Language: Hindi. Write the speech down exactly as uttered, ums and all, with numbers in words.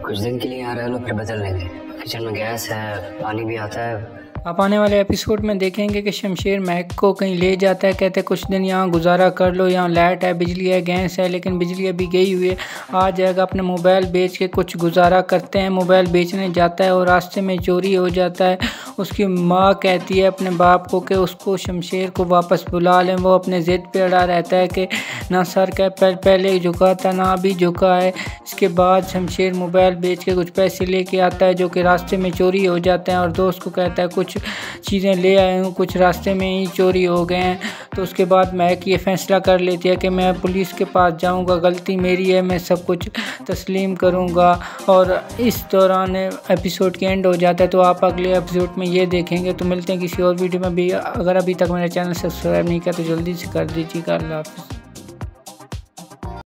कुछ दिन के लिए यहाँ रह लो, फिर बदल लेंगे। किचन में गैस है, पानी भी आता है। आप आने वाले एपिसोड में देखेंगे कि शमशेर महक को कहीं ले जाता है, कहते हैं कुछ दिन यहाँ गुजारा कर लो, यहाँ लाइट है, बिजली है, गैस है, लेकिन बिजली अभी गई हुई है। आ जाएगा, अपने मोबाइल बेच के कुछ गुजारा करते हैं। मोबाइल बेचने जाता है और रास्ते में चोरी हो जाता है। उसकी माँ कहती है अपने बाप को कि उसको शमशेर को वापस बुला लें। वो अपने ज़िद पे अड़ा रहता है कि ना सर का पहले झुका था ना अभी झुका है। इसके बाद शमशेर मोबाइल बेच के कुछ पैसे लेके आता है जो कि रास्ते में चोरी हो जाते हैं और दोस्त को कहता है कुछ चीज़ें ले आए हूँ, कुछ रास्ते में ही चोरी हो गए हैं। तो उसके बाद महक ये फैसला कर लेती है कि मैं पुलिस के पास जाऊँगा, गलती मेरी है, मैं सब कुछ तस्लीम करूँगा। और इस दौरान एपिसोड के एंड हो जाता है। तो आप अगले एपिसोड में ये देखेंगे। तो मिलते हैं किसी और वीडियो में भी। अगर अभी तक मेरा चैनल सब्सक्राइब नहीं किया तो जल्दी से कर दीजिएगा। अल्लाह हाफ़िज़।